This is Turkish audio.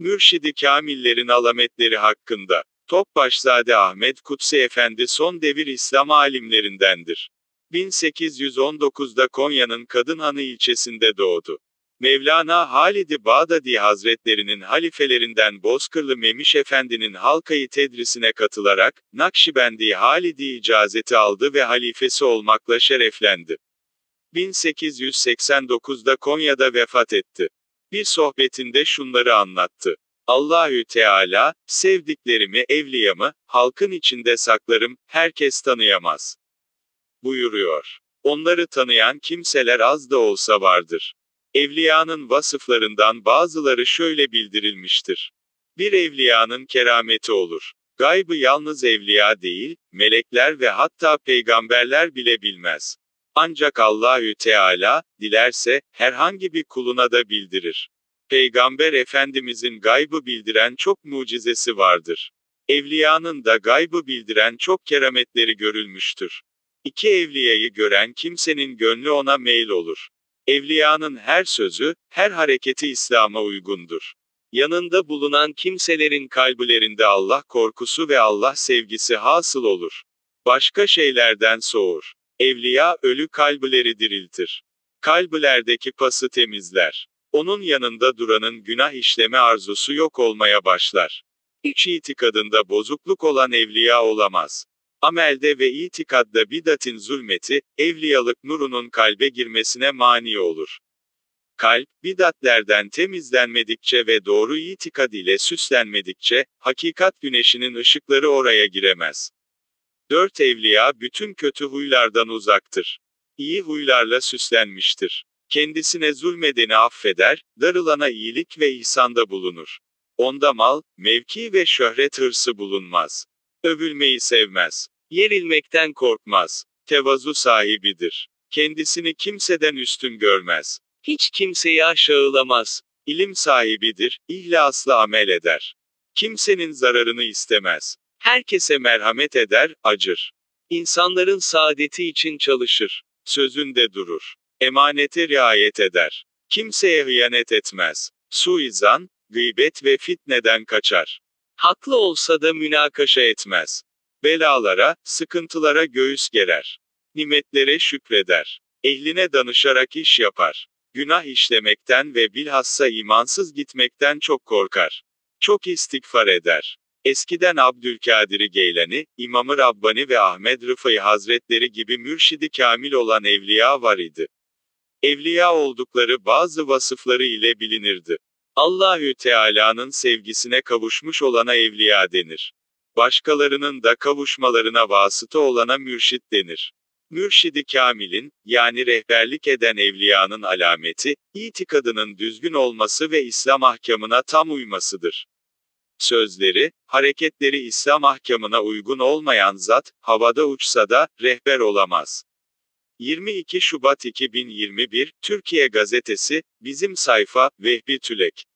Mürşid-i Kamillerin alametleri hakkında. Topbaşzade Ahmet Kutsi Efendi son devir İslam alimlerindendir. 1819'da Konya'nın Kadınhanı ilçesinde doğdu. Mevlana Halid-i Bağdadi Hazretlerinin halifelerinden Bozkırlı Memiş Efendi'nin halkayı tedrisine katılarak, Nakşibendi Halidi icazeti aldı ve halifesi olmakla şereflendi. 1889'da Konya'da vefat etti. Bir sohbetinde şunları anlattı. Allahü Teala, sevdiklerimi, evliyamı, halkın içinde saklarım, herkes tanıyamaz. Buyuruyor. Onları tanıyan kimseler az da olsa vardır. Evliyanın vasıflarından bazıları şöyle bildirilmiştir. Bir evliyanın kerameti olur. Gaybı yalnız evliya değil, melekler ve hatta peygamberler bile bilmez. Ancak Allahü Teala, dilerse, herhangi bir kuluna da bildirir. Peygamber Efendimizin gaybı bildiren çok mucizesi vardır. Evliyanın da gaybı bildiren çok kerametleri görülmüştür. İki evliyayı gören kimsenin gönlü ona meyil olur. Evliyanın her sözü, her hareketi İslam'a uygundur. Yanında bulunan kimselerin kalplerinde Allah korkusu ve Allah sevgisi hasıl olur. Başka şeylerden soğur. Evliya, ölü kalpleri diriltir. Kalplerdeki pası temizler. Onun yanında duranın günah işleme arzusu yok olmaya başlar. İç itikadında bozukluk olan evliya olamaz. Amelde ve itikadda bidatin zulmeti, evliyalık nurunun kalbe girmesine mani olur. Kalp, bidatlerden temizlenmedikçe ve doğru itikad ile süslenmedikçe, hakikat güneşinin ışıkları oraya giremez. 4 evliya bütün kötü huylardan uzaktır. İyi huylarla süslenmiştir. Kendisine zulmedeni affeder, darılana iyilik ve ihsanda bulunur. Onda mal, mevki ve şöhret hırsı bulunmaz. Övülmeyi sevmez. Yerilmekten korkmaz. Tevazu sahibidir. Kendisini kimseden üstün görmez. Hiç kimseyi aşağılamaz. İlim sahibidir, ihlasla amel eder. Kimsenin zararını istemez. Herkese merhamet eder, acır. İnsanların saadeti için çalışır. Sözünde durur. Emanete riayet eder. Kimseye hıyanet etmez. Suizan, gıybet ve fitneden kaçar. Haklı olsa da münakaşa etmez. Belalara, sıkıntılara göğüs gerer. Nimetlere şükreder. Ehline danışarak iş yapar. Günah işlemekten ve bilhassa imansız gitmekten çok korkar. Çok istiğfar eder. Eskiden Abdülkadir Geylani, İmam-ı Rabbani ve Ahmed Rıfai Hazretleri gibi mürşidi kamil olan evliya var idi. Evliya oldukları bazı vasıfları ile bilinirdi. Allahü Teala'nın sevgisine kavuşmuş olana evliya denir. Başkalarının da kavuşmalarına vasıta olana mürşit denir. Mürşid-i Kamil'in, yani rehberlik eden evliyanın alameti, itikadının düzgün olması ve İslam ahkamına tam uymasıdır. Sözleri, hareketleri İslam ahkamına uygun olmayan zat, havada uçsa da, rehber olamaz. 22 Şubat 2021, Türkiye Gazetesi, bizim sayfa, Vehbi Tülek.